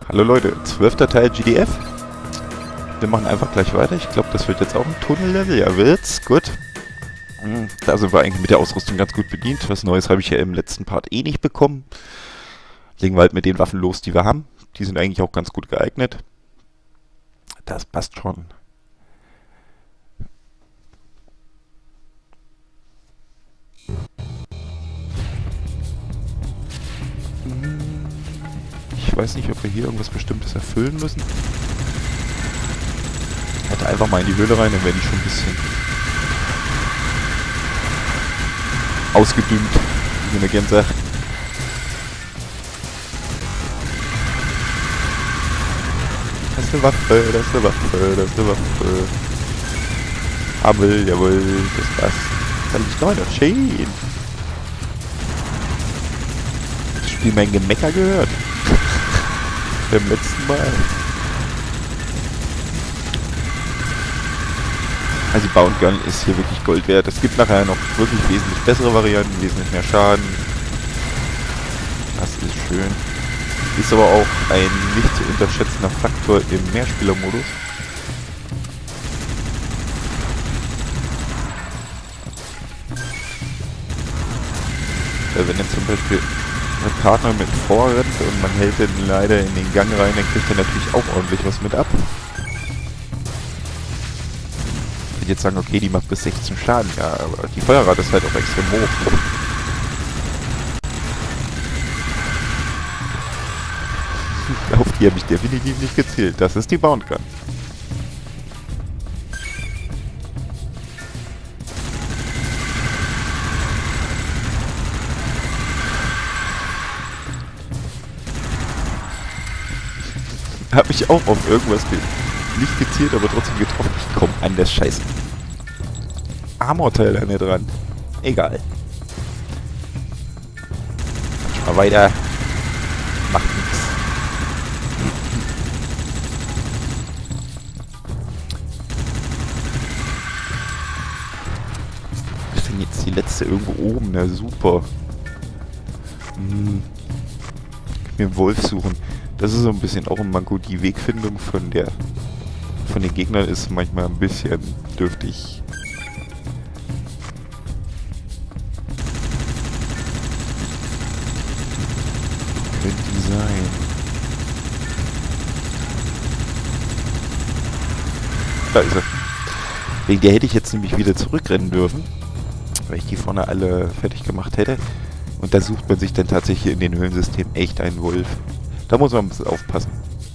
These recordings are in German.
Hallo Leute, 12. Teil GDF. Wir machen einfach gleich weiter. Ich glaube, das wird jetzt auch ein Tunnellevel. Ja, wird's. Gut. Da sind wir eigentlich mit der Ausrüstung ganz gut bedient. Was Neues habe ich ja im letzten Part eh nicht bekommen. Legen wir halt mit den Waffen los, die wir haben. Die sind eigentlich auch ganz gut geeignet. Das passt schon. Ich weiß nicht, ob wir hier irgendwas Bestimmtes erfüllen müssen. Warte einfach mal in die Höhle rein, dann werde ich schon ein bisschen ausgedüngt, wie man gern sagt. Das ist eine Waffe, das ist eine Waffe, das ist eine Waffe. Jawohl, das passt. Dann liegt noch einer. Schön. Das Spiel mein Gemecker gehört. Beim letzten Mal. Also die Bound Gun ist hier wirklich Gold wert. Es gibt nachher noch wirklich wesentlich bessere Varianten, wesentlich mehr Schaden. Das ist schön. Ist aber auch ein nicht zu unterschätzender Faktor im Mehrspielermodus. Wenn jetzt zum Beispiel ein Partner mit vorrennt und man hält den leider in den Gang rein, dann kriegt er natürlich auch ordentlich was mit ab. Ich würde jetzt sagen, okay, die macht bis 16 Schaden, ja, aber die Feuerrate ist halt auch extrem hoch. Auf die habe ich definitiv nicht gezielt. Das ist die Bound Gun. Habe ich auch auf irgendwas nicht gezielt, aber trotzdem getroffen. Ich komme an das scheiß Armorteil da nicht dran. Egal. Mal weiter. Macht nichts. Was ist denn jetzt die letzte irgendwo oben? Na super. Mir einen Wolf suchen. Das ist so ein bisschen auch ein Manko. Die Wegfindung von den Gegnern ist manchmal ein bisschen dürftig. Könnte die sein. Da ist er. Wegen der hätte ich jetzt nämlich wieder zurückrennen dürfen, weil ich die vorne alle fertig gemacht hätte. Und da sucht man sich dann tatsächlich in den Höhlensystemen echt einen Wolf. Da muss man ein bisschen aufpassen.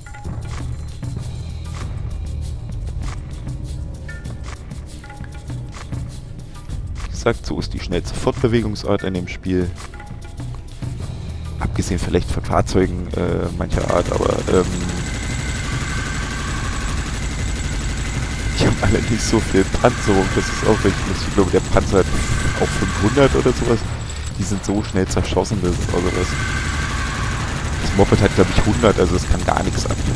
Wie gesagt, so ist die schnellste Fortbewegungsart in dem Spiel. Abgesehen vielleicht von Fahrzeugen mancher Art, aber die haben alle nicht so viel Panzerung. Das ist auch recht lustig. Ich glaube, der Panzer hat auch 500 oder sowas. Die sind so schnell zerschossen, das ist also das. Das Moped hat, glaube ich, 100, also es kann gar nichts ab.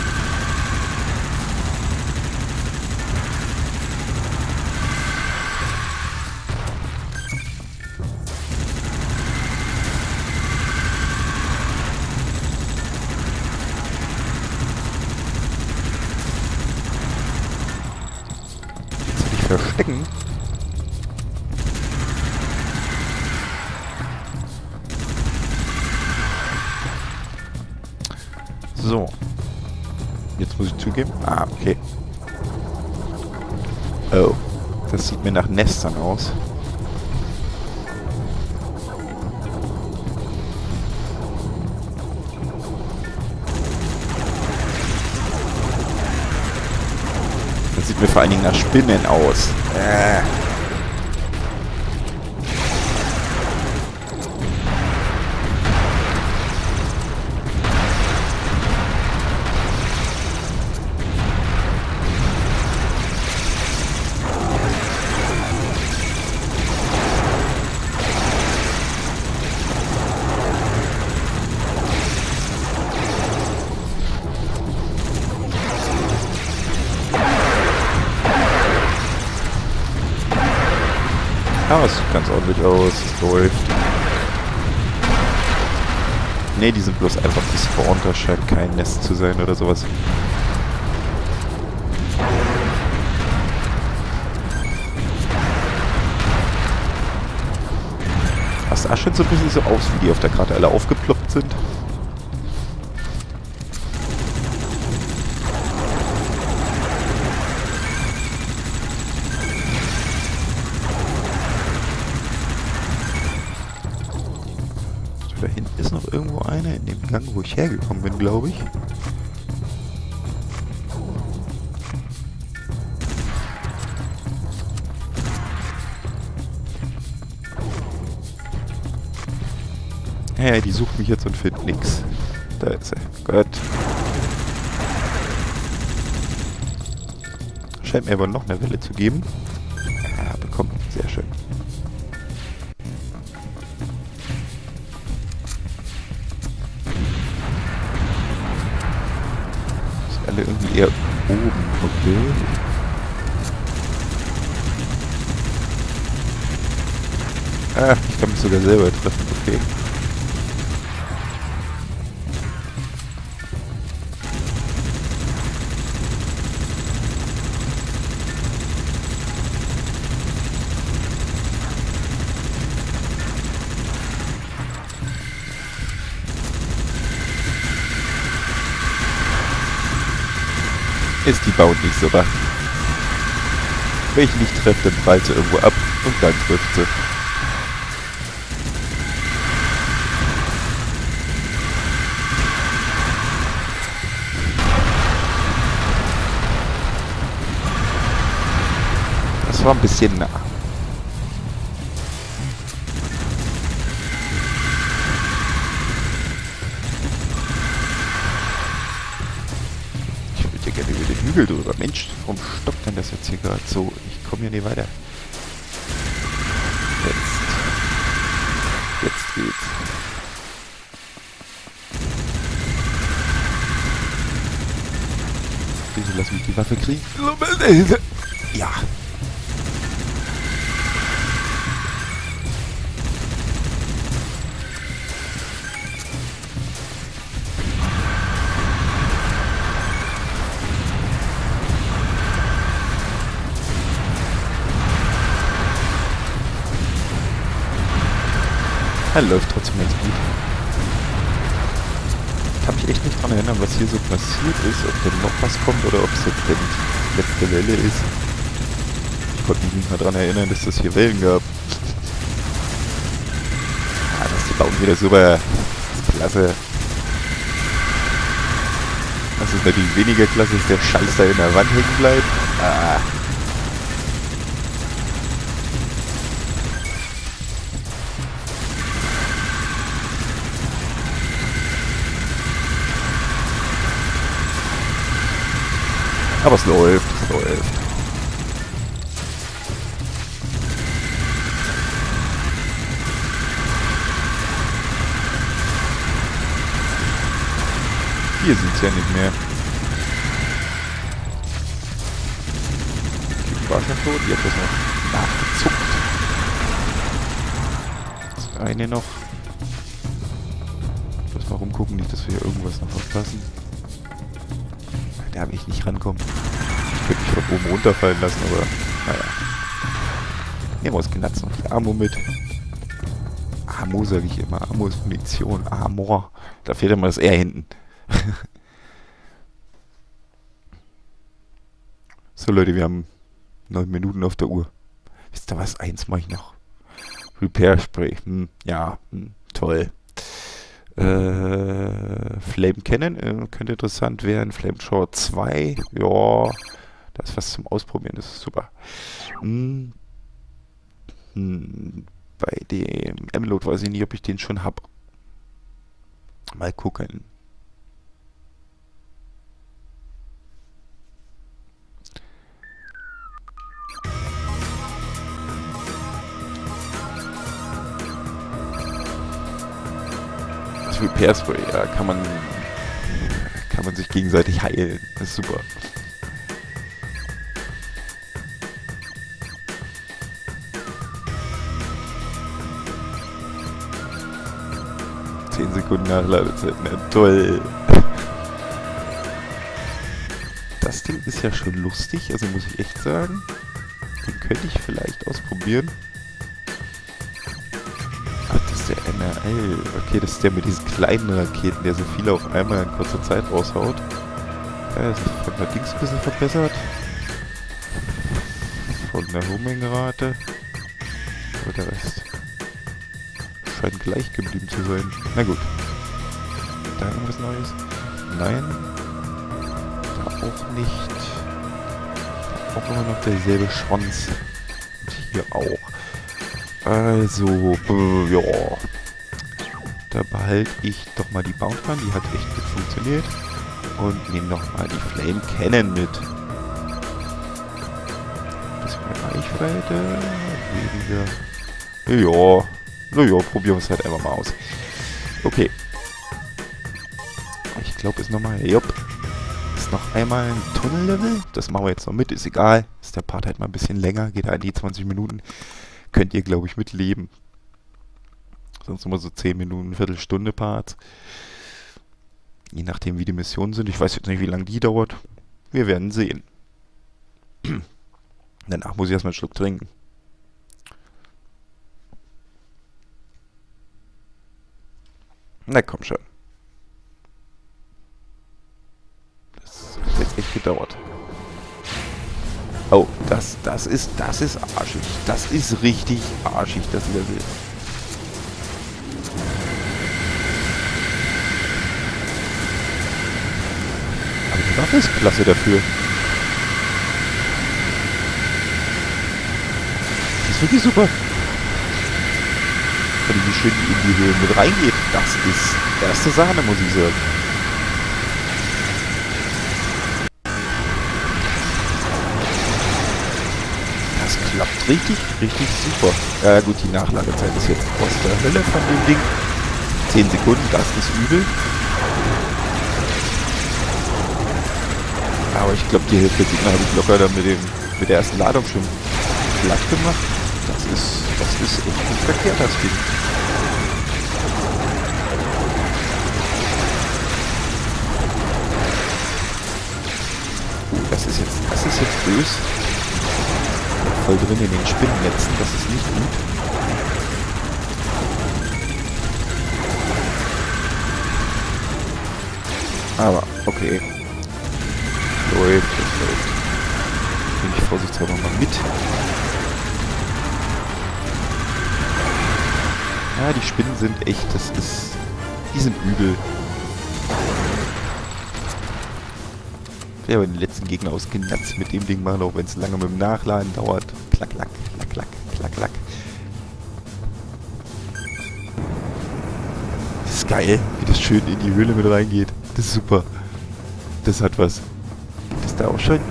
Jetzt will ich verstecken. So. Jetzt muss ich zugeben. Ah, okay. Oh. Das sieht mir nach Nestern aus. Das sieht mir vor allen Dingen nach Spinnen aus. Ja, es sieht ganz ordentlich aus. Es läuft. Ne, die sind bloß einfach gespawnt, da scheint kein Nest zu sein oder sowas. Das sah schon so ein bisschen so aus, wie die auf der Karte alle aufgeploppt sind. Da hinten ist noch irgendwo eine in dem Gang, wo ich hergekommen bin, glaube ich. Ja, die sucht mich jetzt und findet nix. Da ist sie. Gut. Scheint mir aber noch eine Welle zu geben. Ja, bekommen. Sehr schön. Ist alle irgendwie eher oben. Okay. Ah, ich kann mich sogar selber treffen. Okay. Ist die Bau nicht so wach. Wenn ich nicht treffe, dann prallt sie irgendwo ab und dann trifft sie. Das war ein bisschen nah. Gerne über den Hügel drüber. Mensch, warum stoppt denn das jetzt hier gerade so? Ich komme hier nicht weiter. Jetzt geht's. Bitte lass mich die Waffe kriegen. Ja. Er läuft trotzdem ganz gut. Ich kann mich echt nicht dran erinnern, was hier so passiert ist, ob denn noch was kommt oder ob es jetzt denn die letzte Welle ist. Ich konnte mich nicht mehr dran erinnern, dass es hier Wellen gab. Ah, das ist die Baum wieder super. Das ist klasse. Das ist natürlich weniger klasse, dass der Scheiß da in der Wand hängen bleibt. Ah. Aber es läuft, es läuft. Hier sind es ja nicht mehr. Die war schon tot, jetzt ist noch nachgezuckt. Das eine noch. Lass mal rumgucken, nicht, dass wir hier irgendwas noch verpassen. Da will ich nicht rankommen. Ich könnte mich von oben runterfallen lassen, aber naja. Nehmen wir aus Gnatz noch die Ammo mit. Ammo sage ich immer. Ammo ist Munition. Amor. Da fehlt immer das R hinten. So Leute, wir haben 9 Minuten auf der Uhr. Wisst ihr was? Eins mache ich noch. Repair Spray. Ja, toll. Flame Cannon könnte interessant werden. Flame Shower 2. Ja, da ist was zum Ausprobieren. Das ist super. Bei dem M-Load weiß ich nicht, ob ich den schon habe. Mal gucken. Das Repair Spray, ja, kann man sich gegenseitig heilen. Das ist super. 10 Sekunden Nachladezeit. Na toll. Das Ding ist ja schon lustig, also muss ich echt sagen. Den könnte ich vielleicht ausprobieren. Ach, das ist der MRL. Okay, das ist der mit diesen kleinen Raketen, der so viele auf einmal in kurzer Zeit raushaut. Ja, das ist von der Dings ein bisschen verbessert. Von der Homing-Rate. Aber der Rest scheint gleich geblieben zu sein. Na gut. Da irgendwas Neues? Nein. Da auch nicht. Da auch immer noch derselbe Schwanz. Und hier auch. Also, ja. Da behalte ich doch mal die Bounty, die hat echt gut funktioniert. Und nehme nochmal die Flame Cannon mit. Das mehr Reichweite. Weniger. Ja. Naja, probieren wir es halt einfach mal aus. Okay. Ich glaube, ist nochmal. Jupp. Ist noch einmal ein Tunnellevel. Das machen wir jetzt noch mit. Ist egal. Ist der Part halt mal ein bisschen länger. Geht halt die 20 Minuten. Könnt ihr, glaube ich, mitleben. Sonst immer so 10 Minuten, Viertelstunde Parts. Je nachdem, wie die Missionen sind. Ich weiß jetzt nicht, wie lange die dauert. Wir werden sehen. Danach muss ich erstmal einen Schluck trinken. Na komm schon. Das hat jetzt echt gedauert. Oh, das ist arschig. Das ist richtig arschig, das Level. Aber die Waffe ist klasse dafür. Die ist wirklich super. Wenn die schön in die Höhe mit reingeht, das ist erste Sahne, muss ich sagen. Das klappt richtig, richtig super. Ja gut, die Nachladezeit ist jetzt aus der Hölle von dem Ding. 10 Sekunden, das ist übel. Aber ich glaube, die Hälfte der Gegner habe ich locker dann mit der ersten Ladung schon platt gemacht. Das ist echt nicht verkehrt, das Ding. Das ist jetzt böse. Voll drin in den Spinnennetzen, das ist nicht gut. Aber, okay. Läuft. Nehme ich vorsichtshalber mal mit. Ja, die Spinnen sind echt, die sind übel. Ich habe den letzten Gegner ausgenatzt mit dem Ding machen, auch wenn es lange mit dem Nachladen dauert. Klack, klack, klack, klack, klack, klack. Das ist geil, wie das schön in die Höhle mit reingeht. Das ist super. Das hat was. Gibt es da auch schon?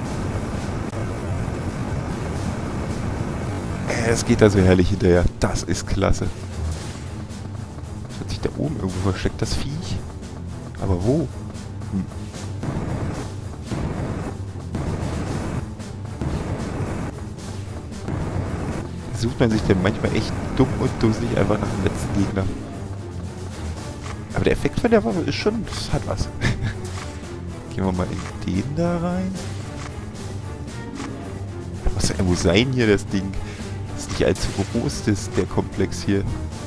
Es geht da so herrlich hinterher. Das ist klasse. Das hat sich da oben irgendwo versteckt, das Viech. Aber wo? Sucht man sich denn manchmal echt dumm und dusselig einfach nach dem letzten Gegner. Aber der Effekt von der Waffe ist schon, das hat was. Gehen wir mal in den da rein. Das muss ja irgendwo sein hier, das Ding. Das ist nicht allzu groß, der Komplex hier.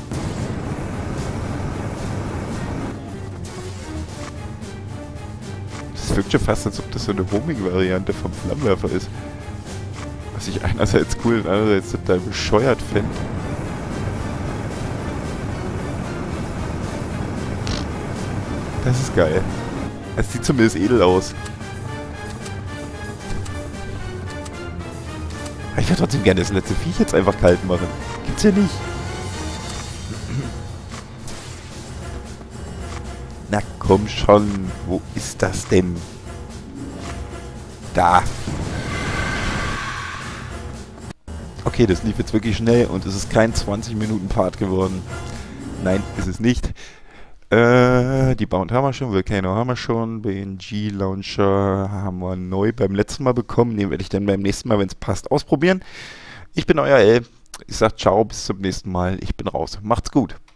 Das wirkt schon fast, als ob das so eine Homing-Variante vom Flammenwerfer ist. Was ich einerseits cool und andererseits total bescheuert fände. Das ist geil. Es sieht zumindest edel aus. Aber ich würde trotzdem gerne das letzte Viech jetzt einfach kalt machen. Gibt's ja nicht. Na komm schon. Wo ist das denn? Da. Okay, das lief jetzt wirklich schnell und es ist kein 20-Minuten-Part geworden. Nein, ist es nicht. Die Bound haben wir schon, Volcano haben wir schon, BNG Launcher haben wir neu beim letzten Mal bekommen. Den werde ich dann beim nächsten Mal, wenn es passt, ausprobieren. Ich bin euer L. Ich sag ciao, bis zum nächsten Mal. Ich bin raus. Macht's gut.